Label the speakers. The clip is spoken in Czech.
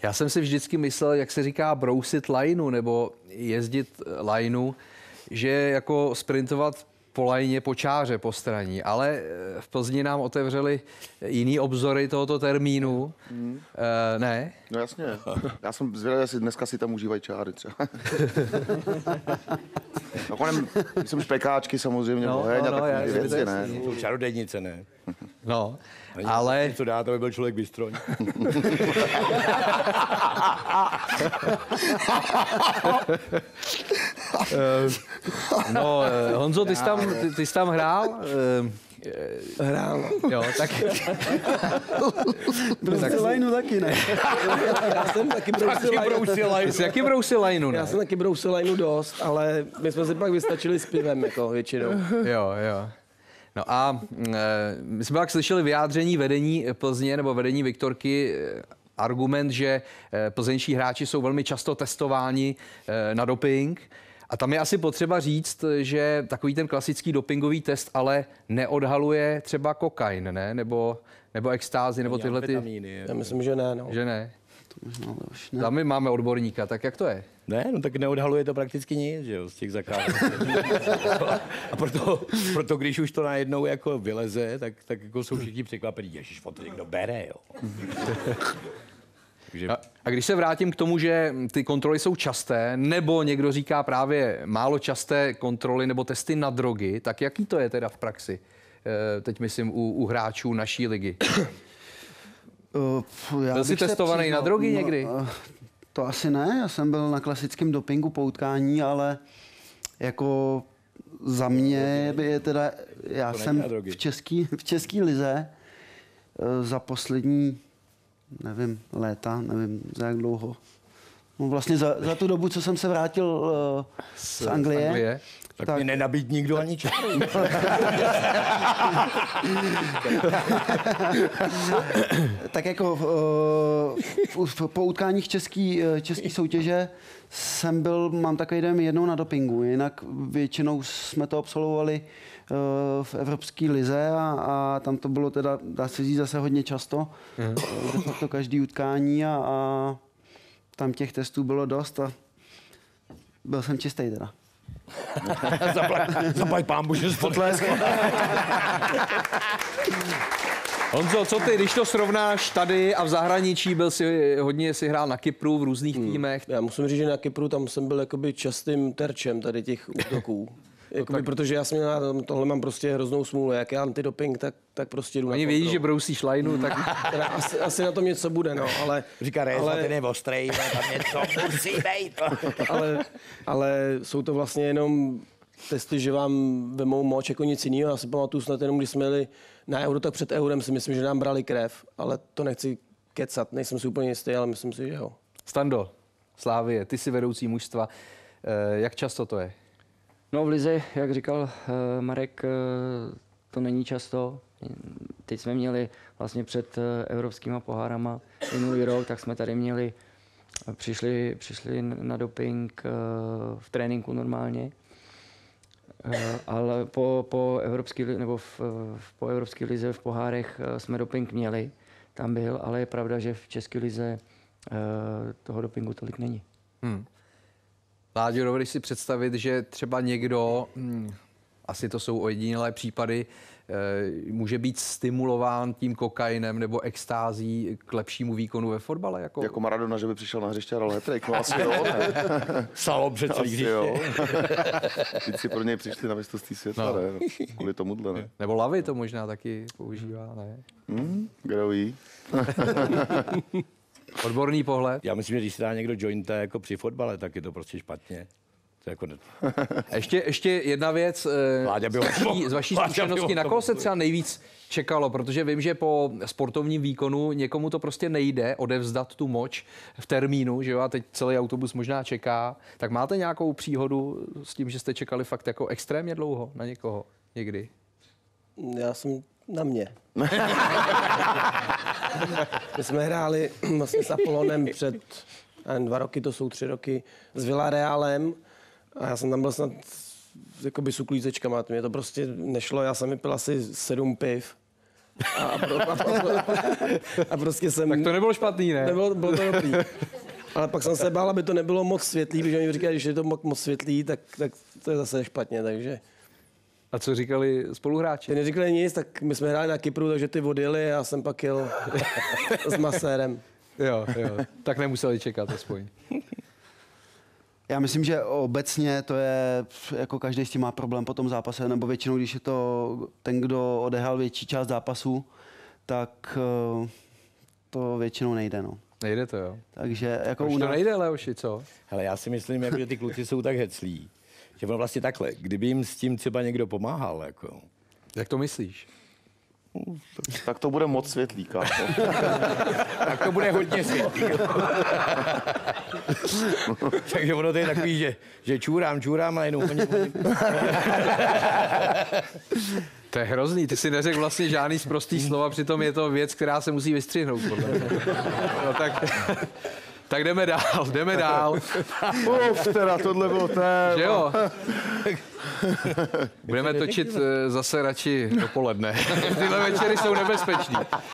Speaker 1: Já jsem si vždycky myslel, jak se říká brousit lajnu nebo jezdit lajnu, že jako sprintovat po lajně, po čáře, po straní, ale v Plzni nám otevřeli jiný obzory tohoto termínu. Ne?
Speaker 2: No jasně. Já jsem zvědavý, jestli dneska si tam užívají čáry třeba. Nakonec, myslím, špekáčky samozřejmě, takové věci, ne?
Speaker 3: Jsou čarodějnice, ne?
Speaker 1: No, ale...
Speaker 3: Co dá, to by byl člověk bystroň.
Speaker 1: No, Honzo, ty jsi tam hrál?
Speaker 4: Hrál.
Speaker 1: Jo, tak...
Speaker 4: Brousil lajnu taky, ne? Já jsem taky brousil lajnu.
Speaker 1: Ty jsi taky brousil lajnu, ne?
Speaker 4: Já jsem taky brousil lajnu dost, ale my jsme si pak vystačili s pivem, jako většinou.
Speaker 1: Jo. No a my jsme pak slyšeli vyjádření vedení Plzně nebo vedení Viktorky, argument, že plzeňští hráči jsou velmi často testováni na doping. A tam je asi potřeba říct, že takový ten klasický dopingový test ale neodhaluje třeba kokain, ne? Nebo extázy, nebo tyhle ty...
Speaker 4: Já myslím, že ne, no.
Speaker 1: Že ne? Tam my máme odborníka, tak jak to je?
Speaker 3: Ne, no tak neodhaluje to prakticky nic, že jo, z těch zakázek. A proto když už to najednou jako vyleze, tak jako jsou všichni překvapení. Ježiš, to někdo bere, jo.
Speaker 1: A když se vrátím k tomu, že ty kontroly jsou časté, nebo někdo říká právě málo časté kontroly nebo testy na drogy, tak jaký to je teda v praxi? Teď myslím u hráčů naší ligy. Byl jsi testovaný na drogy někdy?
Speaker 5: To asi ne, já jsem byl na klasickém dopingu po utkání, ale jako za mě je teda, já jsem v české lize za poslední, nevím, léta, nevím za jak dlouho. No vlastně za tu dobu, co jsem se vrátil z Anglie.
Speaker 3: Tak mě nenabít nikdo ani čáru.
Speaker 5: Tak jako po utkáních české soutěže mám takový den jednou na dopingu, jinak většinou jsme to absolvovali v Evropské lize a tam to bylo teda, dá se říct, zase hodně často, de facto každý utkání a tam těch testů bylo dost a byl jsem čistý teda.
Speaker 3: Zaplať pán Bože z potlésku.
Speaker 1: Honzo, co ty, když to srovnáš tady a v zahraničí, hodně si hrál na Kypru v různých týmech.
Speaker 4: Já musím říct, že na Kypru tam jsem byl jakoby častým terčem tady těch útoků. Jakoby, protože já jsem tohle mám prostě hroznou smůlu. Jak já antidoping, tak prostě jdu na
Speaker 1: Oni vědí, že brousíš lajnu, tak...
Speaker 4: asi na tom něco bude, no, ale...
Speaker 3: Říká Reza, ten je ostrej, tam něco musí být.
Speaker 4: ale jsou to vlastně jenom testy, že vám vemou moč jako nic jiného. Já si pamatuju snad jenom, když jsme jeli na Euro, tak před Eurem si myslím, že nám brali krev, ale to nechci kecat, nejsem si úplně jistý, ale myslím si, že jo.
Speaker 1: Stando, Slávie, ty jsi vedoucí mužstva. Jak často to je?
Speaker 6: No v lize, jak říkal Marek, to není často. Teď jsme měli vlastně před evropskýma pohárama minulý rok, tak jsme tady měli, přišli na doping v tréninku normálně. Ale po evropské nebo po evropské lize v pohárech jsme doping měli, tam byl, ale je pravda, že v české lize toho dopingu tolik není.
Speaker 1: Láďo, dovedeš si představit, že třeba někdo, asi to jsou ojedinělé případy, může být stimulován tím kokainem nebo extází k lepšímu výkonu ve fotbale?
Speaker 2: Jako Maradona, že by přišel na hřiště a dal hat-trick, no asi jo.
Speaker 3: Salom před celý hřiště.
Speaker 2: Teď si pro něj přišli na mistrovství světa, no. Ne? Kvůli tomuhle, ne?
Speaker 1: Nebo Lavy to možná taky používá, ne?
Speaker 2: Kdo ví?
Speaker 1: Odborný pohled.
Speaker 3: Já myslím, že když se dá někdo jointa jako při fotbale, tak je to prostě špatně. To jako...
Speaker 1: Ještě jedna věc. Z vaší zkušenosti, na koho se třeba nejvíc čekalo? Protože vím, že po sportovním výkonu někomu to prostě nejde odevzdat tu moč v termínu, že jo? A teď celý autobus možná čeká. Tak máte nějakou příhodu s tím, že jste čekali fakt jako extrémně dlouho na někoho někdy?
Speaker 4: Já jsem na mě. My jsme hráli vlastně s Apollonem před 2 roky, to jsou 3 roky, s Villarealem a já jsem tam byl snad jakoby s uklízečkama, mě to prostě nešlo, já jsem vypil asi 7 piv A prostě jsem...
Speaker 1: Tak to nebylo špatný, ne?
Speaker 4: Bylo to dobrý. Ale pak jsem se bál, aby to nebylo moc světlý, protože oni říkali, že když je to moc světlý, tak to je zase špatně, takže...
Speaker 1: A co říkali spoluhráči?
Speaker 4: Ty neříkali nic, tak my jsme hráli na Kypru, takže ty odjeli a já jsem pak jel s masérem.
Speaker 1: Jo. Tak nemuseli čekat aspoň.
Speaker 5: Já myslím, že obecně to je, jako každý s tím má problém po tom zápase, nebo většinou, když je to ten, kdo odehrál větší část zápasu, tak to většinou nejde, no.
Speaker 1: Nejde to, jo.
Speaker 5: Takže jako
Speaker 1: Už to nejde, Leoši, co?
Speaker 3: Hele, já si myslím, jako, že ty kluci jsou tak heclí, že ono vlastně takhle, kdyby jim s tím třeba někdo pomáhal, jako,
Speaker 1: Jak to myslíš?
Speaker 2: Tak to bude moc světlý, kámo.
Speaker 3: tak to bude hodně světlý. Takže ono to je takový, že čůrám a jenom oni...
Speaker 1: To je hrozný, ty si neřekl vlastně žádný sprostý slova, přitom je to věc, která se musí vystřihnout. Podle mě. No, tak jdeme dál.
Speaker 2: Teda tohle bylo téma.
Speaker 1: Že jo? Budeme točit zase radši dopoledne. Tyhle večery jsou nebezpečný.